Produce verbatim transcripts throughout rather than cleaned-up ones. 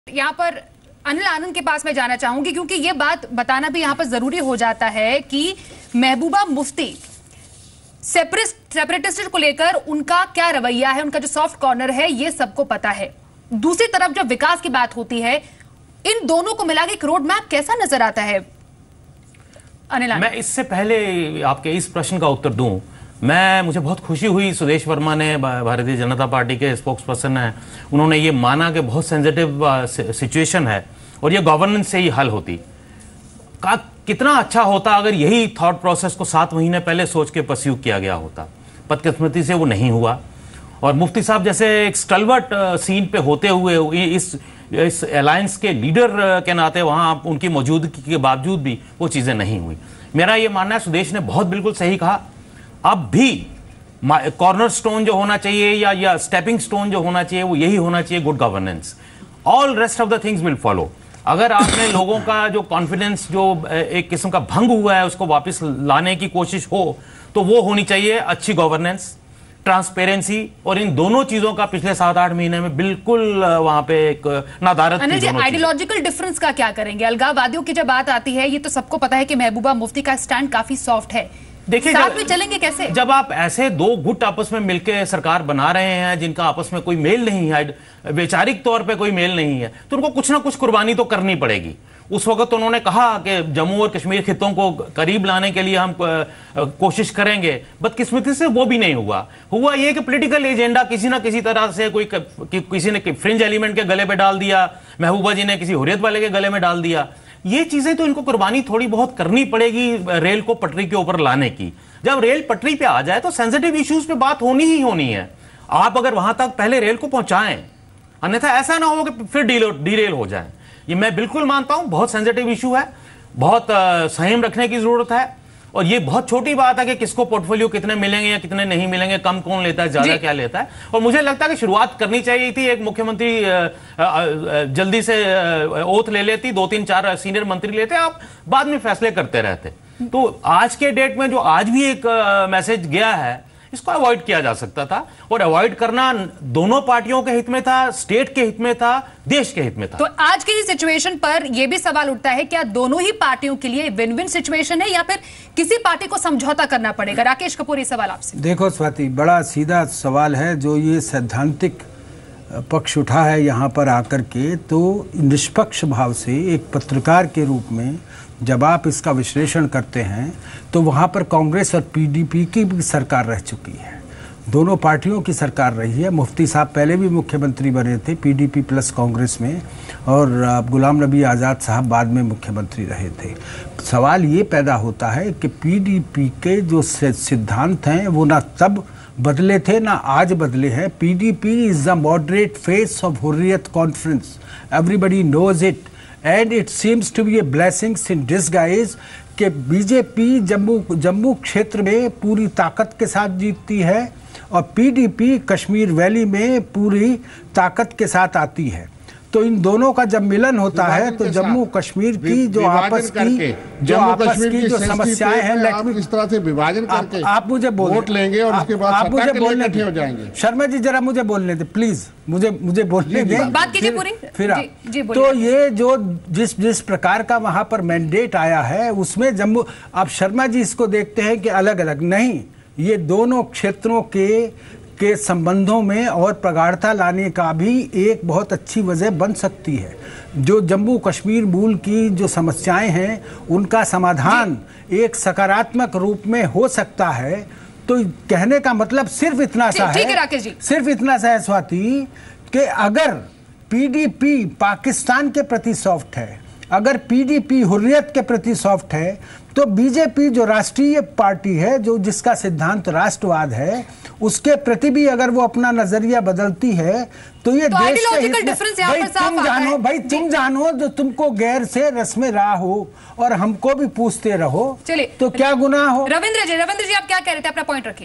यहाँ पर अनिल आनंद के पास मैं जाना चाहूंगी क्योंकि ये बात बताना भी यहाँ पर जरूरी हो जाता है कि महबूबा मुफ्ती सेपरेटिस्ट को लेकर उनका क्या रवैया है, उनका जो सॉफ्ट कॉर्नर है, ये सबको पता है। दूसरी तरफ जब विकास की बात होती है, इन दोनों को मिला के एक रोड मैप कैसा नजर आता है? अनिल आनंद, मैं इससे पहले आपके इस प्रश्न का उत्तर दूं, मैं मुझे बहुत खुशी हुई सुदेश वर्मा ने, भारतीय जनता पार्टी के स्पोक्स पर्सन हैं, उन्होंने ये माना कि बहुत सेंसिटिव सिचुएशन है और ये गवर्नेंस से ही हल होती। का कितना अच्छा होता अगर यही थॉट प्रोसेस को सात महीने पहले सोच के परस्यू किया गया होता। बदकिस्मती से वो नहीं हुआ और मुफ्ती साहब जैसे एक स्टलवर्ट सीन पे होते हुए इस इस अलायंस के लीडर के नाते वहां उनकी मौजूदगी के बावजूद भी वो चीजें नहीं हुई। मेरा ये मानना है, सुदेश ने बहुत बिल्कुल सही कहा, अब भी कॉर्नर स्टोन जो होना चाहिए या या स्टेपिंग स्टोन जो होना चाहिए वो यही होना चाहिए, good governance. All rest of the things will follow. अगर आपने लोगों का जो कॉन्फिडेंस जो एक किस्म का भंग हुआ है उसको वापस लाने की कोशिश हो तो वो होनी चाहिए अच्छी गवर्नेंस, ट्रांसपेरेंसी, और इन दोनों चीजों का पिछले सात आठ महीने में बिल्कुल वहां पे एक नादारत थी। आइडियोलॉजिकल डिफरेंस का क्या करेंगे? अलगाववादियों की जब बात आती है, ये तो सबको पता है कि महबूबा मुफ्ती का स्टैंड काफी सॉफ्ट है। देखिए साथ में चलेंगे कैसे? जब आप ऐसे दो गुट आपस में मिलकर सरकार बना रहे हैं जिनका आपस में कोई मेल नहीं है, वैचारिक तौर पे कोई मेल नहीं है, तो उनको कुछ ना कुछ कुर्बानी तो करनी पड़ेगी। उस वक्त तो उन्होंने कहा कि जम्मू और कश्मीर खित्तों को करीब लाने के लिए हम कोशिश करेंगे, बदकिस्मती से वो भी नहीं हुआ। हुआ ये कि पॉलिटिकल एजेंडा किसी ना किसी तरह से कोई कि, किसी ने फ्रिंज एलिमेंट के गले पे डाल दिया, महबूबा जी ने किसी हुर्रियत वाले के गले में डाल दिया। ये चीजें तो इनको कुर्बानी थोड़ी बहुत करनी पड़ेगी रेल को पटरी के ऊपर लाने की। जब रेल पटरी पे आ जाए तो सेंसिटिव इश्यूज पे बात होनी ही होनी है। आप अगर वहां तक पहले रेल को पहुंचाएं, अन्यथा ऐसा ना हो कि फिर डीरेल हो जाए। ये मैं बिल्कुल मानता हूं, बहुत सेंसिटिव इशू है, बहुत संयम रखने की जरूरत है। और ये बहुत छोटी बात है कि किसको पोर्टफोलियो कितने मिलेंगे या कितने नहीं मिलेंगे, कम कौन लेता है, ज्यादा क्या लेता है। और मुझे लगता है कि शुरुआत करनी चाहिए थी, एक मुख्यमंत्री जल्दी से ओथ ले लेती, दो तीन चार सीनियर मंत्री लेते, आप बाद में फैसले करते रहते। तो आज के डेट में जो आज भी एक मैसेज गया है, इसको अवॉइड किया जा सकता था, और अवॉइड करना दोनों पार्टियों के हित में था, स्टेट के हित में था, देश के हित में था। तो आज की सिचुएशन पर यह भी सवाल उठता है, क्या दोनों ही पार्टियों के लिए विन विन सिचुएशन है या फिर किसी पार्टी को समझौता करना पड़ेगा? राकेश कपूर, ये सवाल आपसे। देखो स्वाति, बड़ा सीधा सवाल है जो ये सैद्धांतिक पक्ष उठा है यहाँ पर आकर के, तो निष्पक्ष भाव से एक पत्रकार के रूप में जब आप इसका विश्लेषण करते हैं तो वहाँ पर कांग्रेस और पीडीपी की भी सरकार रह चुकी है, दोनों पार्टियों की सरकार रही है। मुफ्ती साहब पहले भी मुख्यमंत्री बने थे पीडीपी प्लस कांग्रेस में, और गुलाम नबी आज़ाद साहब बाद में मुख्यमंत्री रहे थे। सवाल ये पैदा होता है कि पीडीपी के जो सिद्धांत हैं वो ना तब बदले थे ना आज बदले हैं। PDP is the moderate face of Hurriyat conference, everybody knows it, and it seems to be a blessings in disguise कि बीजेपी जम्मू जम्मू क्षेत्र में पूरी ताकत के साथ जीतती है और पीडीपी कश्मीर वैली में पूरी ताकत के साथ आती है। तो इन दोनों का जब मिलन होता है तो जम्मू कश्मीर की जो आपस की जो आपस की जो समस्याएं हैं, आप इस तरह से विभाजन करके आप मुझे वोट लेंगे और उसके बाद आप मुझे बोलने हो जाएंगे। शर्मा जी जरा मुझे बोलने दे प्लीज, मुझे मुझे बोलने दे, बात कीजिए पूरी। फिर तो ये जो जिस जिस प्रकार का वहां पर मैंडेट आया है उसमें जम्मू, आप शर्मा जी इसको देखते हैं कि अलग अलग नहीं, ये दोनों क्षेत्रों के के संबंधों में और प्रगाढ़ता लाने का भी एक बहुत अच्छी वजह बन सकती है। जो जम्मू कश्मीर मूल की जो समस्याएं हैं उनका समाधान एक सकारात्मक रूप में हो सकता है। तो कहने का मतलब सिर्फ इतना सा है, सिर्फ इतना सा है स्वाति, कि अगर पीडीपी पाकिस्तान के प्रति सॉफ्ट है, अगर पीडीपी हुर्रियत के प्रति सॉफ्ट है, तो बीजेपी जो राष्ट्रीय पार्टी है, जो जिसका सिद्धांत राष्ट्रवाद है, उसके प्रति भी अगर वो अपना नजरिया बदलती है तो ये तो देश के हित में, भाई तुम जानो भाई तुम जानो जो तुमको गैर से रस्म राह हो और हमको भी पूछते रहो, तो क्या गुनाह हो? रविंद्र जी, रविंद्र जी आप क्या कह रहे थे, अपना पॉइंट रखिए।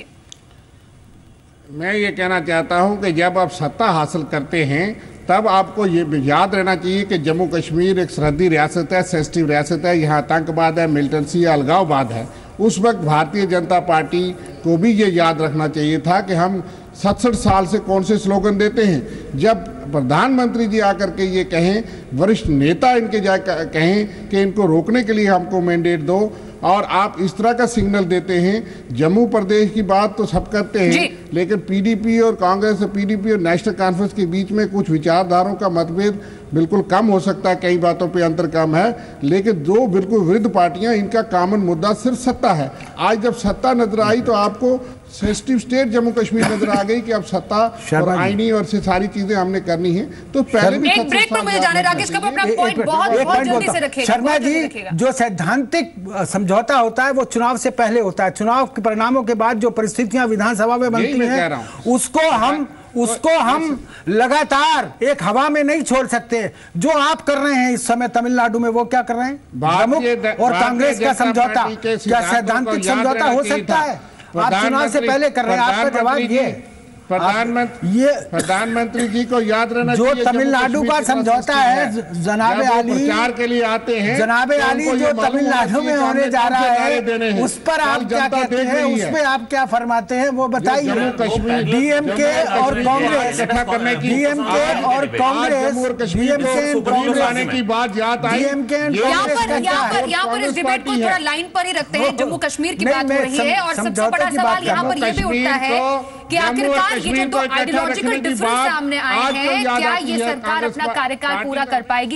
मैं ये कहना चाहता हूं कि जब आप सत्ता हासिल करते हैं तब आपको ये याद रहना चाहिए कि जम्मू कश्मीर एक सरहदी रियासत है, सेंसिटिव रियासत है, यहाँ आतंकवाद है, मिलिटेंसी है, अलगाववाद है। उस वक्त भारतीय जनता पार्टी को भी ये याद रखना चाहिए था कि हम सड़सठ साल से कौन से स्लोगन देते हैं। जब प्रधानमंत्री जी आकर के ये कहें, वरिष्ठ नेता इनके जा कहें कि इनको रोकने के लिए हमको मैंडेट दो, और आप इस तरह का सिग्नल देते हैं। जम्मू प्रदेश की बात तो सब करते हैं, लेकिन पीडीपी और कांग्रेस, पीडीपी और नेशनल कॉन्फ्रेंस के बीच में कुछ विचारधाराओं का मतभेद बिल्कुल कम हो सकता है, कई बातों पे अंतर कम है, लेकिन दो बिल्कुल विरुद्ध पार्टियां, इनका कॉमन मुद्दा सिर्फ सत्ता है। आज जब सत्ता नजर आई तो आपको सेंसिटिव स्टेट जम्मू कश्मीर नजर आ गई कि अब सत्ता और आईनी और से सारी चीजें हमने करनी है। तो पहले भी एक ब्रेक पर मुझे जाने, राकेश का अपना पॉइंट बहुत बहुत जल्दी से रखेगा। शर्मा जी, जो सैद्धांतिक समझौता होता है वो चुनाव से पहले होता है। चुनाव के परिणामों के बाद जो परिस्थितियां विधानसभा में बनती हैं, उसको हम उसको हम लगातार एक हवा में नहीं छोड़ सकते। जो आप कर रहे हैं इस समय तमिलनाडु में, वो क्या कर रहे हैं? जम्मू और कांग्रेस का समझौता क्या सैद्धांतिक समझौता हो सकता है? आप चुनाव से पहले कर रहे हैं, आपका जवाब ये प्रधानमंत्री ये प्रधानमंत्री जी को याद रहना जो तमिलनाडु का समझौता है, जनाबे आली प्रचार के लिए आते हैं, जनाबे आली जो तमिलनाडु में होने जा रहा है, उस पर आप क्या कहते हैं, उस पर आप क्या फरमाते हैं, वो बताइए। जम्मू कश्मीर डीएमके और कांग्रेस, डीएमके और कांग्रेस, डीएमके और कांग्रेस आने की बात याद आई। डीएमके यहाँ पर यहाँ पर यहाँ पर इस डिबेट को थोड़ा लाइन पर ही रखते हैं। जम्मू कश्मीर की बात हो रही है और सबसे बड़ा सवाल यहाँ पर ये भी उठता है कि आखिरकार ये जो दो आइडियोलॉजिकल डिफरेंस सामने आए हैं, क्या ये सरकार अपना कार्यकाल पूरा कर पाएगी?